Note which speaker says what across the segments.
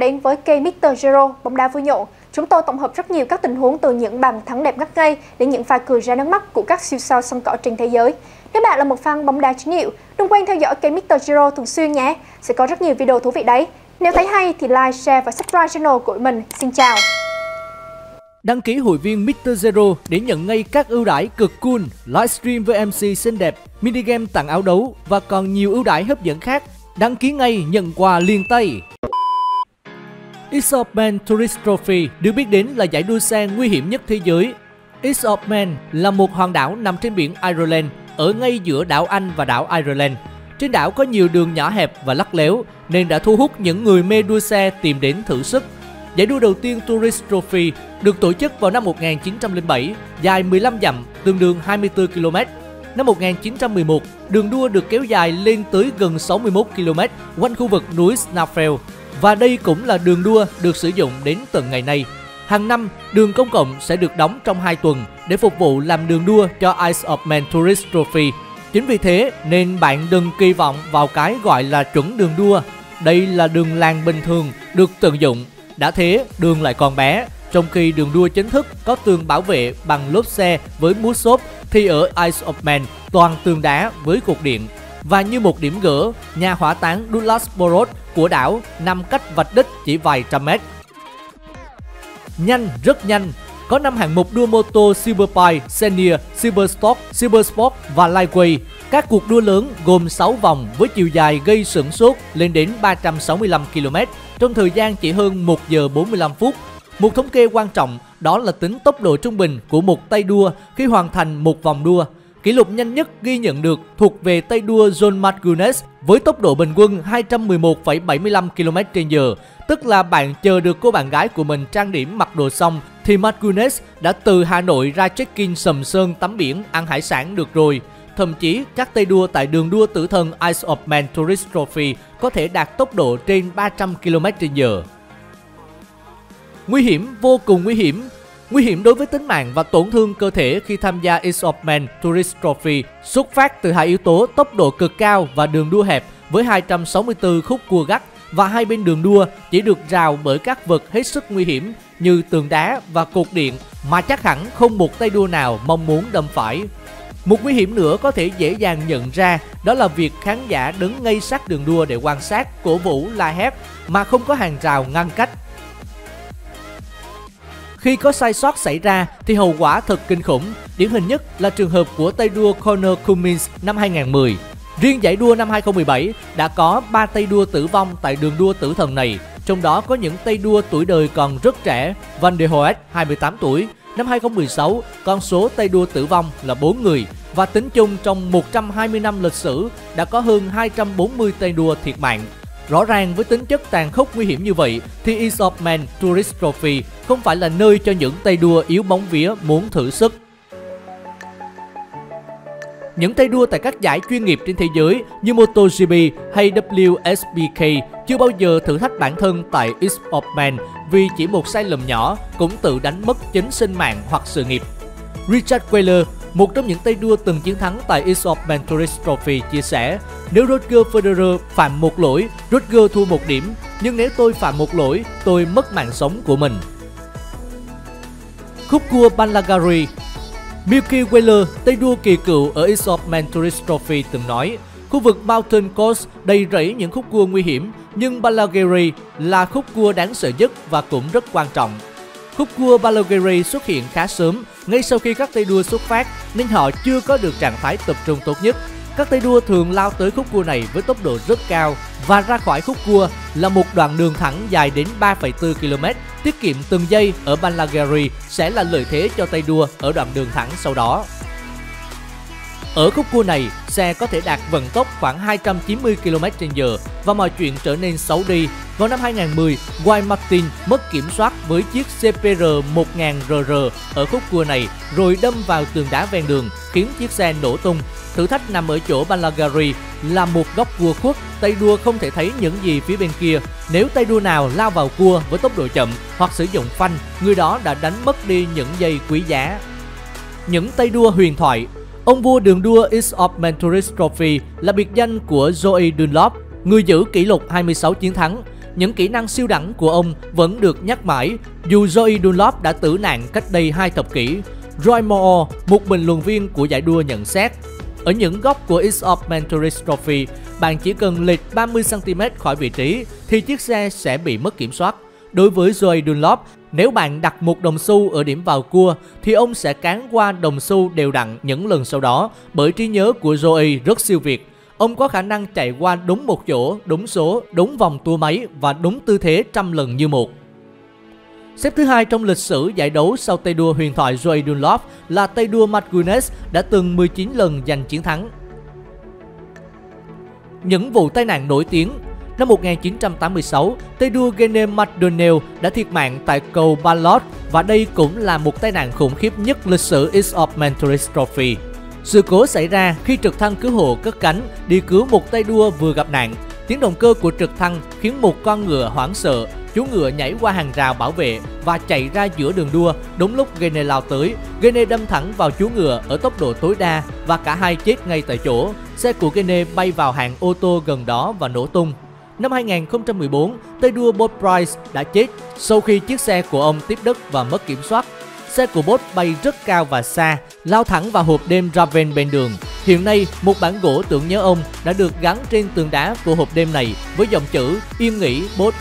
Speaker 1: đến với kênh Mr. Zero bóng đá vui nhộn. Chúng tôi tổng hợp rất nhiều các tình huống từ những bàn thắng đẹp ngất ngây đến những pha cười ra nước mắt của các siêu sao sân cỏ trên thế giới. Nếu bạn là một fan bóng đá chính hiệu, đừng quên theo dõi kênh Mr. Zero thường xuyên nhé. Sẽ có rất nhiều video thú vị đấy. Nếu thấy hay thì like, share và subscribe channel của mình. Xin chào.
Speaker 2: Đăng ký hội viên Mr. Zero để nhận ngay các ưu đãi cực cool, livestream với MC xinh đẹp, minigame tặng áo đấu và còn nhiều ưu đãi hấp dẫn khác. Đăng ký ngay nhận quà liền tay. Isle of Man Tourist Trophy được biết đến là giải đua xe nguy hiểm nhất thế giới. Isle of Man là một hòn đảo nằm trên biển Ireland, ở ngay giữa đảo Anh và đảo Ireland. Trên đảo có nhiều đường nhỏ hẹp và lắc léo nên đã thu hút những người mê đua xe tìm đến thử sức. Giải đua đầu tiên Tourist Trophy được tổ chức vào năm 1907, dài 15 dặm, tương đương 24 km. Năm 1911, đường đua được kéo dài lên tới gần 61 km quanh khu vực núi Snaefell. Và đây cũng là đường đua được sử dụng đến tận ngày nay. Hàng năm, đường công cộng sẽ được đóng trong 2 tuần để phục vụ làm đường đua cho Isle of Man Tourist Trophy. Chính vì thế nên bạn đừng kỳ vọng vào cái gọi là chuẩn đường đua. Đây là đường làng bình thường được tận dụng. Đã thế, đường lại còn bé. Trong khi đường đua chính thức có tường bảo vệ bằng lốp xe với mút xốp, thì ở Isle of Man toàn tường đá với cột điện. Và như một điểm gỡ, nhà hỏa táng Douglas Burrows của đảo nằm cách vạch đích chỉ vài trăm mét. Nhanh, rất nhanh. Có 5 hạng mục đua mô tô Silverpike, Senior, Silverstock, Silversport và Lightway. Các cuộc đua lớn gồm 6 vòng với chiều dài gây sửng sốt lên đến 365 km trong thời gian chỉ hơn 1 giờ 45 phút. Một thống kê quan trọng đó là tính tốc độ trung bình của một tay đua khi hoàn thành một vòng đua. Kỷ lục nhanh nhất ghi nhận được thuộc về tay đua John McGuinness với tốc độ bình quân 211,75 km/h. Tức là bạn chờ được cô bạn gái của mình trang điểm mặc đồ xong thì McGuinness đã từ Hà Nội ra check-in Sầm Sơn tắm biển ăn hải sản được rồi. Thậm chí các tay đua tại đường đua tử thần Isle of Man Tourist Trophy có thể đạt tốc độ trên 300 km/h. Nguy hiểm, vô cùng nguy hiểm. Nguy hiểm đối với tính mạng và tổn thương cơ thể khi tham gia Isle of Man Tourist Trophy xuất phát từ hai yếu tố tốc độ cực cao và đường đua hẹp với 264 khúc cua gắt, và hai bên đường đua chỉ được rào bởi các vật hết sức nguy hiểm như tường đá và cột điện mà chắc hẳn không một tay đua nào mong muốn đâm phải. Một nguy hiểm nữa có thể dễ dàng nhận ra đó là việc khán giả đứng ngay sát đường đua để quan sát, cổ vũ, la hét mà không có hàng rào ngăn cách. Khi có sai sót xảy ra thì hậu quả thật kinh khủng. Điển hình nhất là trường hợp của tay đua Connor Cummins năm 2010. Riêng giải đua năm 2017 đã có 3 tay đua tử vong tại đường đua tử thần này, trong đó có những tay đua tuổi đời còn rất trẻ. Van der Hoek 28 tuổi. Năm 2016, con số tay đua tử vong là 4 người, và tính chung trong 120 năm lịch sử đã có hơn 240 tay đua thiệt mạng. Rõ ràng với tính chất tàn khốc nguy hiểm như vậy thì Isle of Man Tourist Trophy không phải là nơi cho những tay đua yếu bóng vía muốn thử sức. Những tay đua tại các giải chuyên nghiệp trên thế giới như MotoGP hay WSBK chưa bao giờ thử thách bản thân tại Isle of Man vì chỉ một sai lầm nhỏ cũng tự đánh mất chính sinh mạng hoặc sự nghiệp. Richard Wheeler, một trong những tay đua từng chiến thắng tại Isle of Man Tourist Trophy chia sẻ: nếu Roger Federer phạm một lỗi, Roger thua 1 điểm, nhưng nếu tôi phạm một lỗi, tôi mất mạng sống của mình. Khúc cua Ballagary. Milky Wheeler, tay đua kỳ cựu ở Isle of Man Tourist Trophy từng nói: khu vực Mountain Coast đầy rẫy những khúc cua nguy hiểm, nhưng Ballagary là khúc cua đáng sợ nhất và cũng rất quan trọng. Khúc cua Ballagary xuất hiện khá sớm, ngay sau khi các tay đua xuất phát, nên họ chưa có được trạng thái tập trung tốt nhất. Các tay đua thường lao tới khúc cua này với tốc độ rất cao, và ra khỏi khúc cua là một đoạn đường thẳng dài đến 3,4 km. Tiết kiệm từng giây ở Ballagary sẽ là lợi thế cho tay đua ở đoạn đường thẳng sau đó. Ở khúc cua này, xe có thể đạt vận tốc khoảng 290 km/h và mọi chuyện trở nên xấu đi. Vào năm 2010, Guy Martin mất kiểm soát với chiếc CPR 1000RR ở khúc cua này rồi đâm vào tường đá ven đường, khiến chiếc xe nổ tung. Thử thách nằm ở chỗ Ballagary là một góc cua khuất, tay đua không thể thấy những gì phía bên kia. Nếu tay đua nào lao vào cua với tốc độ chậm hoặc sử dụng phanh, người đó đã đánh mất đi những giây quý giá. Những tay đua huyền thoại. Ông vua đường đua Isle of Man Tourist Trophy là biệt danh của Joey Dunlop, người giữ kỷ lục 26 chiến thắng. những kỹ năng siêu đẳng của ông vẫn được nhắc mãi dù Joey Dunlop đã tử nạn cách đây 2 thập kỷ. Roy Moore, một bình luận viên của giải đua nhận xét: ở những góc của X of Mentoris Trophy, bạn chỉ cần lệch 30 cm khỏi vị trí thì chiếc xe sẽ bị mất kiểm soát. Đối với Joey Dunlop, nếu bạn đặt một đồng xu ở điểm vào cua thì ông sẽ cán qua đồng xu đều đặn những lần sau đó, bởi trí nhớ của Joey rất siêu việt. Ông có khả năng chạy qua đúng một chỗ, đúng số, đúng vòng tua máy và đúng tư thế trăm lần như một. Xếp thứ 2 trong lịch sử giải đấu sau tay đua huyền thoại Joey Dunlop là tay đua Mark Guinness đã từng 19 lần giành chiến thắng. Những vụ tai nạn nổi tiếng. Năm 1986, tay đua Gene McDonnell đã thiệt mạng tại cầu Ballot và đây cũng là một tai nạn khủng khiếp nhất lịch sử X of Mentoris Trophy. Sự cố xảy ra khi trực thăng cứu hộ cất cánh đi cứu một tay đua vừa gặp nạn. Tiếng động cơ của trực thăng khiến một con ngựa hoảng sợ. Chú ngựa nhảy qua hàng rào bảo vệ và chạy ra giữa đường đua. Đúng lúc Gene lao tới, Gene đâm thẳng vào chú ngựa ở tốc độ tối đa và cả hai chết ngay tại chỗ. Xe của Gene bay vào hàng ô tô gần đó và nổ tung. Năm 2014, tay đua Bob Price đã chết sau khi chiếc xe của ông tiếp đất và mất kiểm soát. Xe của Bob bay rất cao và xa, lao thẳng vào hộp đêm Raven bên đường. Hiện nay, một bản gỗ tưởng nhớ ông đã được gắn trên tường đá của hộp đêm này với dòng chữ "Yên nghỉ Bob".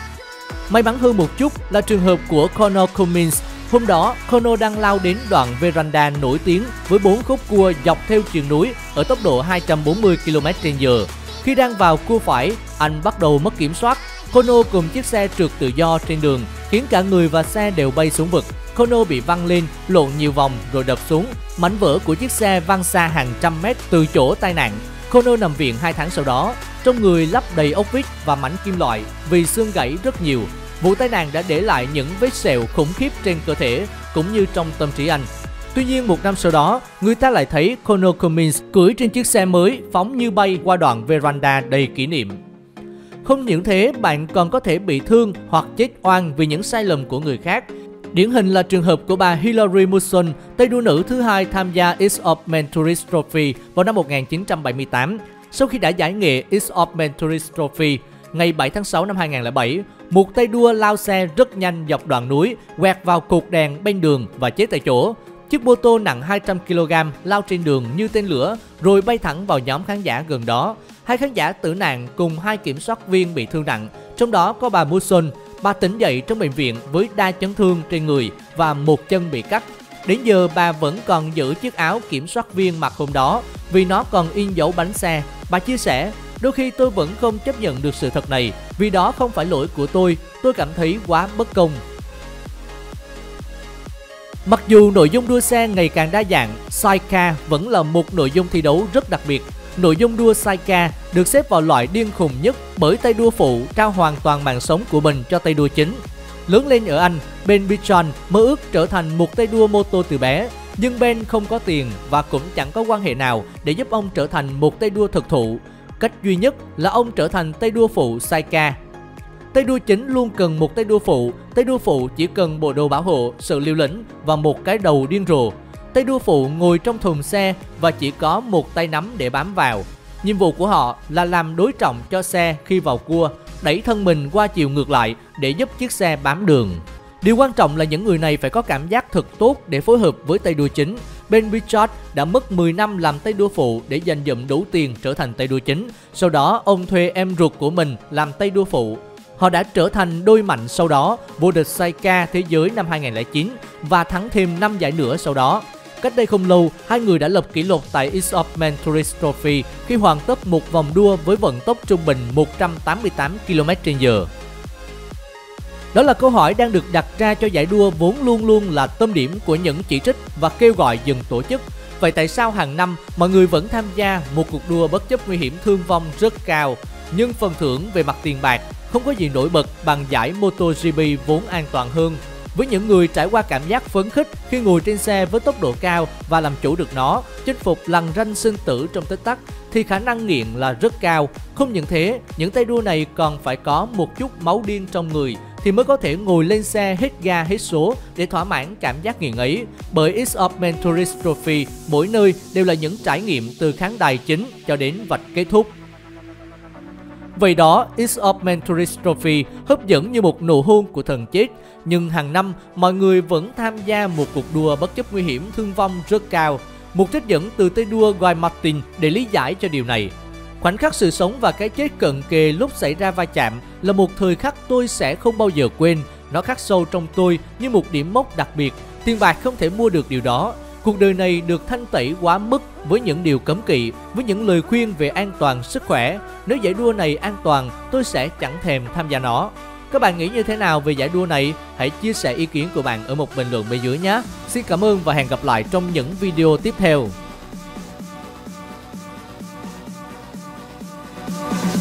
Speaker 2: May mắn hơn một chút là trường hợp của Connor Cummins. Hôm đó, Connor đang lao đến đoạn veranda nổi tiếng với 4 khúc cua dọc theo triền núi ở tốc độ 240 km/h. Khi đang vào cua phải, anh bắt đầu mất kiểm soát. Connor cùng chiếc xe trượt tự do trên đường, khiến cả người và xe đều bay xuống vực. Connor bị văng lên, lộn nhiều vòng rồi đập xuống. Mảnh vỡ của chiếc xe văng xa hàng trăm mét từ chỗ tai nạn. Connor nằm viện 2 tháng sau đó. Trong người lắp đầy ốc vít và mảnh kim loại vì xương gãy rất nhiều. Vụ tai nạn đã để lại những vết sẹo khủng khiếp trên cơ thể cũng như trong tâm trí anh. Tuy nhiên, 1 năm sau đó, người ta lại thấy Connor Cummins cưỡi trên chiếc xe mới phóng như bay qua đoạn veranda đầy kỷ niệm. Không những thế, bạn còn có thể bị thương hoặc chết oan vì những sai lầm của người khác. Điển hình là trường hợp của bà Hillary Muson, tay đua nữ thứ 2 tham gia X of Mentoris Trophy vào năm 1978. Sau khi đã giải nghệ X of Mentoris Trophy, ngày 7 tháng 6 năm 2007, một tay đua lao xe rất nhanh dọc đoạn núi, quẹt vào cột đèn bên đường và chết tại chỗ. Chiếc mô tô nặng 200 kg lao trên đường như tên lửa rồi bay thẳng vào nhóm khán giả gần đó. 2 khán giả tử nạn cùng 2 kiểm soát viên bị thương nặng, trong đó có bà Muson. Bà tỉnh dậy trong bệnh viện với đa chấn thương trên người và một chân bị cắt. Đến giờ bà vẫn còn giữ chiếc áo kiểm soát viên mặc hôm đó vì nó còn in dấu bánh xe. Bà chia sẻ: "Đôi khi tôi vẫn không chấp nhận được sự thật này vì đó không phải lỗi của tôi cảm thấy quá bất công." Mặc dù nội dung đua xe ngày càng đa dạng, sidecar vẫn là một nội dung thi đấu rất đặc biệt. Nội dung đua sidecar được xếp vào loại điên khùng nhất bởi tay đua phụ trao hoàn toàn mạng sống của mình cho tay đua chính. Lớn lên ở Anh, Ben Bichon mơ ước trở thành một tay đua mô tô từ bé, nhưng Ben không có tiền và cũng chẳng có quan hệ nào để giúp ông trở thành một tay đua thực thụ. Cách duy nhất là ông trở thành tay đua phụ sidecar. Tay đua chính luôn cần một tay đua phụ chỉ cần bộ đồ bảo hộ, sự liều lĩnh và một cái đầu điên rồ. Tay đua phụ ngồi trong thùng xe và chỉ có một tay nắm để bám vào. Nhiệm vụ của họ là làm đối trọng cho xe khi vào cua, đẩy thân mình qua chiều ngược lại để giúp chiếc xe bám đường. Điều quan trọng là những người này phải có cảm giác thật tốt để phối hợp với tay đua chính. Ben Bichon đã mất 10 năm làm tay đua phụ để dành dụm đủ tiền trở thành tay đua chính. Sau đó, ông thuê em ruột của mình làm tay đua phụ. Họ đã trở thành đôi mạnh sau đó, vô địch sidecar thế giới năm 2009 và thắng thêm 5 giải nữa sau đó. Cách đây không lâu, hai người đã lập kỷ lục tại X of Mentoris Trophy khi hoàn tất một vòng đua với vận tốc trung bình 188 km/h. Đó là câu hỏi đang được đặt ra cho giải đua vốn luôn luôn là tâm điểm của những chỉ trích và kêu gọi dừng tổ chức. Vậy tại sao hàng năm mọi người vẫn tham gia một cuộc đua bất chấp nguy hiểm thương vong rất cao, nhưng phần thưởng về mặt tiền bạc không có gì nổi bật bằng giải MotoGP vốn an toàn hơn? Với những người trải qua cảm giác phấn khích khi ngồi trên xe với tốc độ cao và làm chủ được nó, chinh phục lằn ranh sinh tử trong tích tắc, thì khả năng nghiện là rất cao. Không những thế, những tay đua này còn phải có một chút máu điên trong người thì mới có thể ngồi lên xe hết ga hết số để thỏa mãn cảm giác nghiện ấy. Bởi X of Mentoris Trophy, mỗi nơi đều là những trải nghiệm từ khán đài chính cho đến vạch kết thúc. Vậy đó, X of Mentoris Trophy hấp dẫn như một nụ hôn của thần chết, nhưng hàng năm mọi người vẫn tham gia một cuộc đua bất chấp nguy hiểm thương vong rất cao. Một trích dẫn từ tay đua Guy Martin để lý giải cho điều này. Khoảnh khắc sự sống và cái chết cận kề lúc xảy ra va chạm là một thời khắc tôi sẽ không bao giờ quên. Nó khắc sâu trong tôi như một điểm mốc đặc biệt. Tiền bạc không thể mua được điều đó. Cuộc đời này được thanh tẩy quá mức với những điều cấm kỵ, với những lời khuyên về an toàn sức khỏe. Nếu giải đua này an toàn, tôi sẽ chẳng thèm tham gia nó. Các bạn nghĩ như thế nào về giải đua này? Hãy chia sẻ ý kiến của bạn ở một bình luận bên dưới nhé. Xin cảm ơn và hẹn gặp lại trong những video tiếp theo.